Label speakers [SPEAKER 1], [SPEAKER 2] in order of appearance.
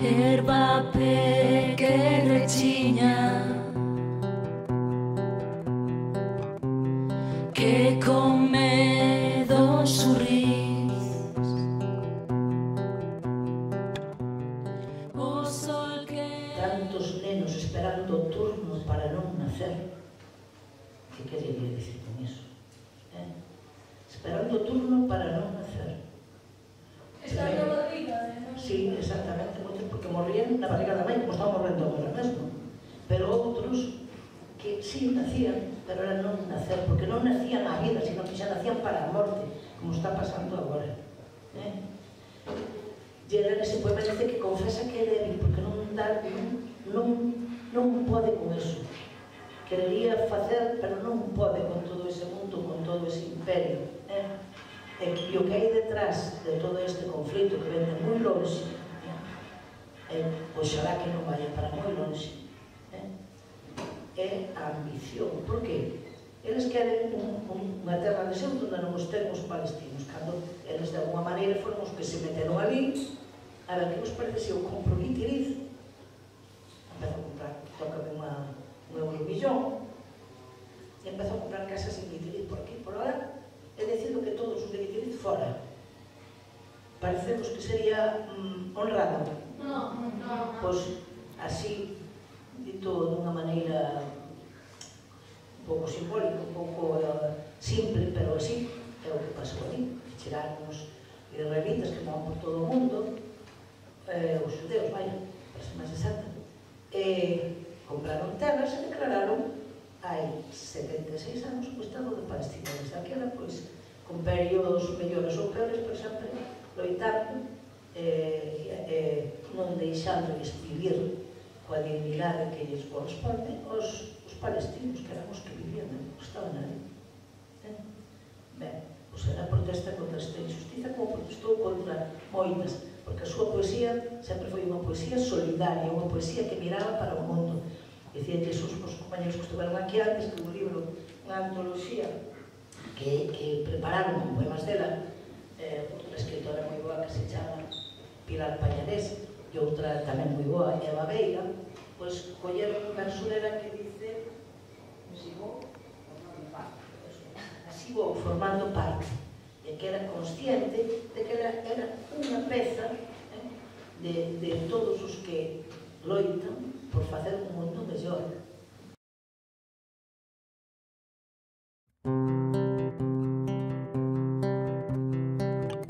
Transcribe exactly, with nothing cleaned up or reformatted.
[SPEAKER 1] Herba pe que rechiña, que con medo xurrís. O sol que...
[SPEAKER 2] Tantos nenos esperando o turno para non nacer. Que querería dicir con iso? Eh? Esperando o turno para non nacer.
[SPEAKER 3] Está na barriga, non?
[SPEAKER 2] Sí, exactamente, porque morrían na barriga da mãe, como estaban morrendo agora mesmo. Pero outros que sí nacían, pero era non nacer, porque non nacían á vida, sino que xa nacían para a morte, como está pasando agora. Eh? E era nese poema dice que confesa que é débil, porque non dá, non, non pode con eso. Querería facer, pero non pode con todo ese mundo, con todo ese imperio. Eh? E o que hai detrás de todo este conflito que vende moi longe, eh? oxalá que non vaya para moi longe, eh? é a ambición. Por que? Eles queren un, un, unha terra de seu onde non os ten os palestinos, cando eles de alguma maneira foron os que se meteron ali. A ver, que vos parece se eu compro Guitiriz? Empezo a comprar, tócame unha, un euro millón, e empezo a comprar casas en Guitiriz por aquí, por ahora. He decidido que todos os de Guitiriz fora. Parecemos que sería mm, honrado.
[SPEAKER 3] No, no, no.
[SPEAKER 2] Pois así, dito dunha maneira un pouco simbólica, un pouco uh, simple, pero así é o que pasou ali. Chegarnos israelitas que estaban por todo o mundo, eh, os xudeus, vai, para ser máis exacta, e compraron terras e declararon hai setenta e seis anos o Estado de Palestina. Desde aquela, pois, con períodos mellores ou peores, por exemplo, loitando e eh, eh, non deixándoles vivir coa dignidade que lles corresponde os, os palestinos, que eran os que vivían, que estaban ali. Eh? Ben, pois era protesta contra esta injustiza, como protestou contra moitas, porque a súa poesía sempre foi unha poesía solidaria, unha poesía que miraba para o mundo. Dicían que os meus compañeros que estiveron aquí antes, que un libro, unha antoloxía que, que prepararon con poemas dela, eh, outra escritora moi boa que se chama Pilar Pañarés, e outra tamén moi boa, Eva Veiga, pois colleron unha verso dela que dice así vou formando parte, así vou formando parte, e que era consciente de que era, era unha peza eh, de, de todos os que loitan por facer un mundo